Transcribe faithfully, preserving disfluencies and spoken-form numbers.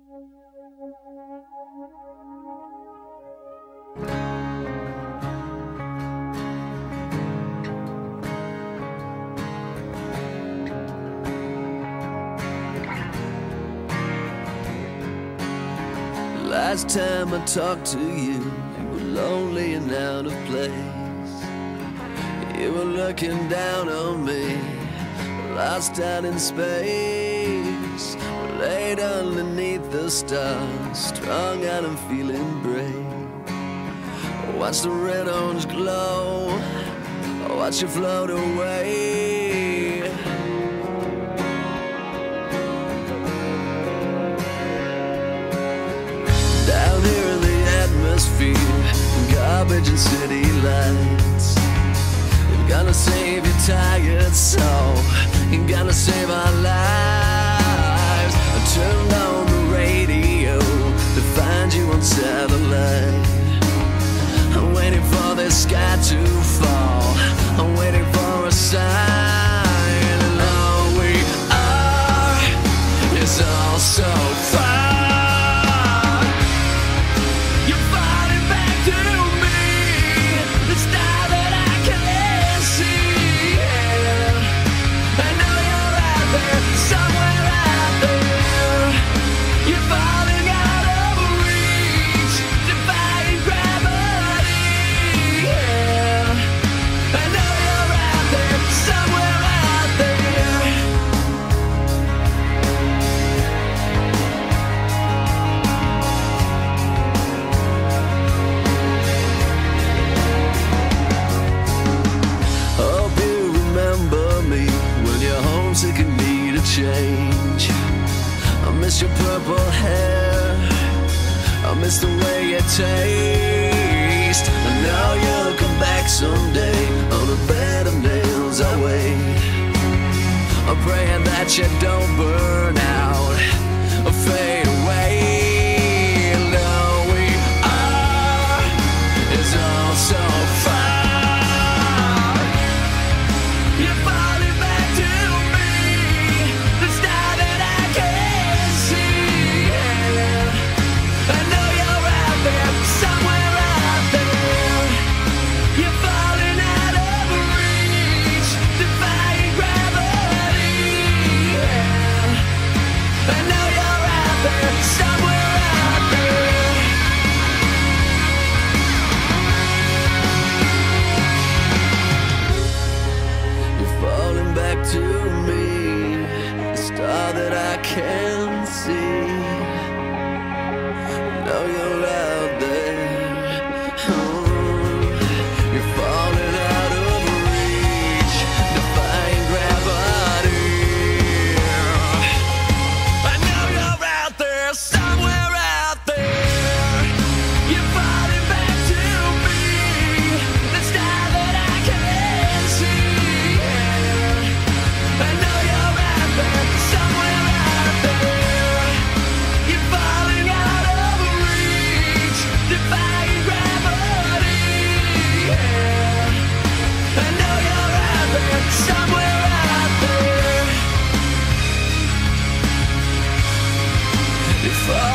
Last time I talked to you, you were lonely and out of place. You were looking down on me, lost out in space. Laid underneath the stars, strung out and feeling brave. Watch the red orange glow, watch you float away. Down here in the atmosphere, garbage and city lights. You're gonna save your tired soul, you're gonna save our lives. I turned on the radio to find you on satellite. I'm waiting for the sky to fall, I'm waiting for a sign. And all we are is all so far. Change. I miss your purple hair, I miss the way you taste. I know you'll come back someday, on a bed of nails I wait. I'm praying that you don't burn out or fade away. And all we are is all so far. You're falling back to to me, the star that I can see. Know you're out there, oh, you're falling out of reach, defying gravity. I know you're out there, somewhere out there. You're falling back to me, the star that I can see. I know you're out there, somewhere out there. You're falling out of reach, defying gravity. Yeah. I know you're out there, somewhere out there. You're falling